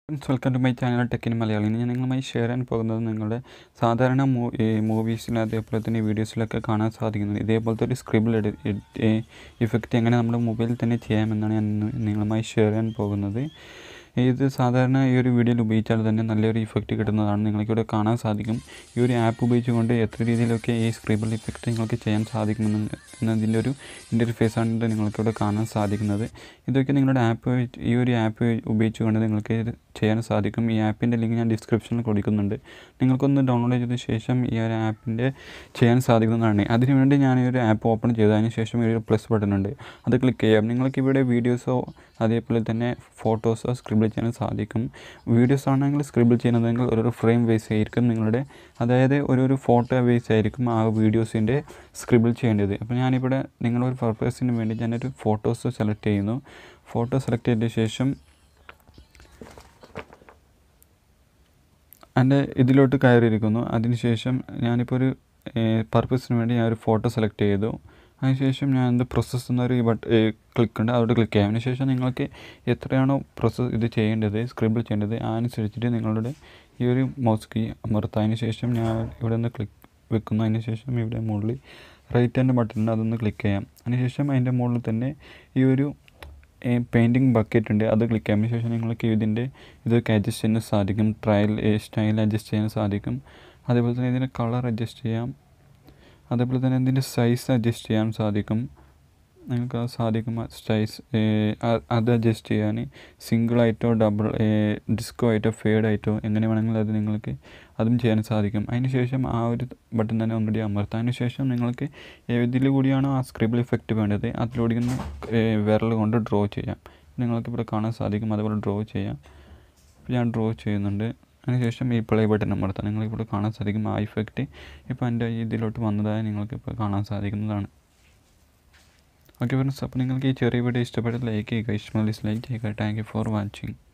Welcome to my channel tech in Malayalam. ഞാൻ നിങ്ങളുമായി share ചെയ്യാൻ പോകുന്നത് നിങ്ങളുടെ സാധാരണ മൂവീസിൽ അതേപോലെ തന്നെ വീഡിയോസിലൊക്കെ കാണാൻ സാധിക്കുന്നത് ഇതേപോലത്തെ ഒരു സ്ക്രിബിൾ ഇഫക്റ്റ് എങ്ങനെ നമ്മുടെ മൊബൈലിൽ തന്നെ ചെയ്യാമെന്നാണ് ഞാൻ നിങ്ങളുമായി ഷെയർ ചെയ്യാൻ പോകുന്നത്. ഇത് സാധാരണ ഈ ഒരു വീഡിയോയിൽ ഉപയോഗിച്ചാൽ തന്നെ നല്ലൊരു ഇഫക്റ്റ് കിട്ടുന്നതാണ്. നിങ്ങൾക്കിവിടെ കാണാൻ സാധിക്കും. ഈ ഒരു ആപ്പ് ഉപയോഗിച്ചുകൊണ്ട് എത്ര രീതിയിലൊക്കെ ഈ സ്ക്രിബിൾ ഇഫക്റ്റ് നിങ്ങൾക്ക് ചെയ്യാൻ സാധിക്കുമെന്നതിൻ്റെ ഒരു ഇൻ്റർഫേസാണ് നിങ്ങൾക്കിവിടെ കാണാൻ സാധിക്കുന്നത്. ഇതൊക്കെ നിങ്ങളുടെ ഈ ഒരു ആപ്പ് ഉപയോഗിച്ചുകൊണ്ട് നിങ്ങൾക്ക് ചെയ്യാൻ സാധിക്കും. ഈ ആപ്പിൻ്റെ ലിങ്ക് ഞാൻ ഡിസ്ക്രിപ്ഷനിൽ കൊടുക്കുന്നുണ്ട്. നിങ്ങൾക്കൊന്ന് ഡൗൺലോഡ് ചെയ്ത ശേഷം ഈ ഒരു ആപ്പിൻ്റെ ചെയ്യാൻ സാധിക്കുന്നതാണ്. അതിനുവേണ്ടി ഞാൻ ഈ ഒരു ആപ്പ് ഓപ്പൺ ചെയ്തതിന് ശേഷം ഈ ഒരു പ്ലസ് ബട്ടൺ ഉണ്ട്, അത് ക്ലിക്ക് ചെയ്യാം. നിങ്ങൾക്കിവിടെ വീഡിയോസോ അതേപോലെ തന്നെ ഫോട്ടോസോ സ്ക്രിബിൾ ചെയ്യാൻ സാധിക്കും. വീഡിയോസ് ആണെങ്കിൽ സ്ക്രിബിൾ ചെയ്യുന്നതെങ്കിൽ ഒരു ഫ്രെയിം ബേസ് ആയിരിക്കും നിങ്ങളുടെ, അതായത് ഒരു ഫോട്ടോ ബേസ് ആയിരിക്കും ആ വീഡിയോസിൻ്റെ സ്ക്രിബിൾ ചെയ്യേണ്ടത്. അപ്പോൾ ഞാനിവിടെ നിങ്ങളൊരു പർപ്പസിന് വേണ്ടി ഞാനൊരു ഫോട്ടോസ് സെലക്ട് ചെയ്യുന്നു. ഫോട്ടോ സെലക്ട് ചെയ്ത ശേഷം എൻ്റെ ഇതിലോട്ട് കയറിയിരിക്കുന്നു. അതിനുശേഷം ഞാനിപ്പോൾ ഒരു പർപ്പസിന് വേണ്ടി ഞാനൊരു ഫോട്ടോ സെലക്ട് ചെയ്തു. അതിനുശേഷം ഞാൻ പ്രോസസ്സ് എന്നൊരു ക്ലിക്ക് ഉണ്ട്, അതോട് ക്ലിക്ക് ചെയ്യാം. അതിനുശേഷം നിങ്ങൾക്ക് എത്രയാണോ ഇത് ചെയ്യേണ്ടത്, സ്ക്രിബിൾ ചെയ്യേണ്ടത്, അതനുസരിച്ചിട്ട് നിങ്ങളുടെ ഈ ഒരു മൗസ് കീ അമർത്തുക. അതിന് ശേഷം ഞാൻ ഇവിടെ നിന്ന് ക്ലിക്ക് വെക്കുന്നു. അതിന് ശേഷം ഇവിടെ മുകളിൽ റൈറ്റ് ഹാൻഡ് ബട്ടൺ ഉണ്ട്, അതൊന്ന് ക്ലിക്ക് ചെയ്യാം. അതിനുശേഷം അതിൻ്റെ മുകളിൽ തന്നെ ഈ ഒരു പെയിൻറ്റിങ് ബക്കറ്റ് ഉണ്ട്, അത് ക്ലിക്ക് ചെയ്യാം. ശേഷം നിങ്ങൾക്ക് ഇതൊക്കെ അഡ്ജസ്റ്റ് ചെയ്യാൻ സാധിക്കും. സ്റ്റൈൽ അഡ്ജസ്റ്റ് ചെയ്യാൻ സാധിക്കും. അതേപോലെ തന്നെ ഇതിൻ്റെ കളർ അഡ്ജസ്റ്റ് ചെയ്യാം. അതേപോലെ തന്നെ ഇതിൻ്റെ സൈസ് അഡ്ജസ്റ്റ് ചെയ്യാൻ സാധിക്കും. നിങ്ങൾക്ക് സാധിക്കും അത് അഡ്ജസ്റ്റ് ചെയ്യാൻ സിംഗിളായിട്ടോ ഡിസ്കോ ആയിട്ടോ ഫേഡ് ആയിട്ടോ എങ്ങനെ വേണമെങ്കിലും അത് നിങ്ങൾക്ക് അതും ചെയ്യാൻ സാധിക്കും. അതിന് ശേഷം ആ ഒരു ബട്ടൺ തന്നെ ഒന്നുകൂടി അമർത്താം. അതിന് ശേഷം നിങ്ങൾക്ക് ഏതിൽ കൂടിയാണോ ആ സ്ക്രിബിൾ ഇഫക്റ്റ് വേണ്ടത് അതിലൂടെ ഒന്ന് വിരൽ കൊണ്ട് ഡ്രോ ചെയ്യാം. നിങ്ങൾക്കിവിടെ കാണാൻ സാധിക്കും. അതുപോലെ ഡ്രോ ചെയ്യാം. ഞാൻ ഡ്രോ ചെയ്യുന്നുണ്ട്. അതിനുശേഷം ഈ പ്ലേ ബട്ടൺ അമർത്താം. നിങ്ങൾക്കിവിടെ കാണാൻ സാധിക്കും ആ ഇഫക്റ്റ് ഇപ്പോൾ എൻ്റെ ഇതിലോട്ട് വന്നതായി നിങ്ങൾക്കിപ്പോൾ കാണാൻ സാധിക്കുന്നതാണ്. ഓക്കെ ഫ്രണ്ട്സ്, അപ്പോൾ നിങ്ങൾക്ക് ഈ ചെറിയ വീഡിയോ ഇഷ്ടപ്പെട്ടാൽ ലൈക്ക് ചെയ്യുക, ഇഷ്ടമുള്ള ഡിസ്ലൈക്ക് ചെയ്യുക. Thank you for watching.